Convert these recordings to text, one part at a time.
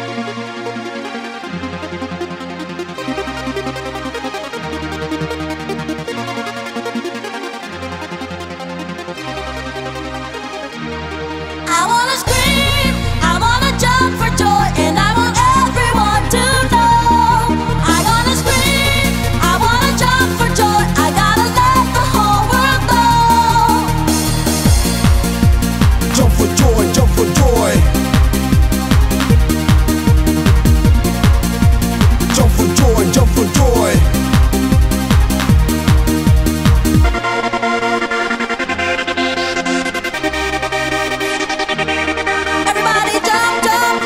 I wanna scream, I wanna jump for joy, and I want everyone to know. I wanna scream, I wanna jump for joy, I gotta let the whole world know. Jump for joy, jump for joy. Jump for joy, jump for joy. Everybody jump, jump.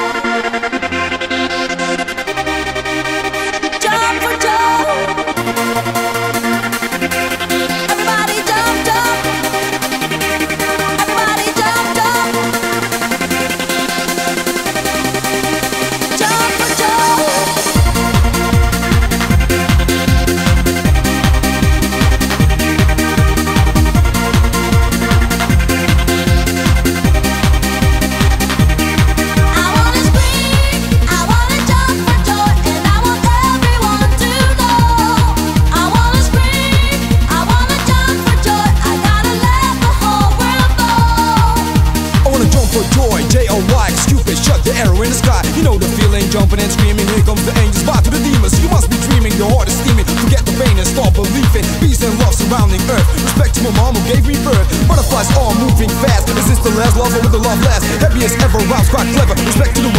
Jump for joy. Everybody jump, jump. Everybody jump, jump. Jump for joy. I wanna scream, I wanna jump for joy, and I want everyone to know. I wanna scream, I wanna jump for joy, I gotta let the whole world know. I wanna jump for joy, J-O-Y, Cupid, shut the arrow in the sky. You know the feeling, jumping and screaming. Here comes the angels, bow to the demons. You must be dreaming, your heart is steaming. Forget the pain and start believing. Peace and love surrounding earth. Respect to my mom who gave me birth. Butterflies all moving fast. Is this the last lover with the love last? Happy as ever, rhymes quite clever. Respect to the